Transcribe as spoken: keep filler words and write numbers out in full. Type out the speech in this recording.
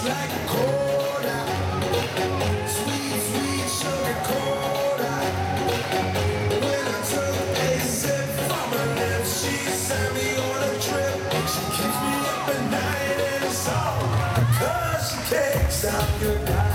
like a cola, sweet, sweet sugar cola. When I took a sip from her lips, she sent me on a trip. She keeps me up at night and it's all because she can't stop your body.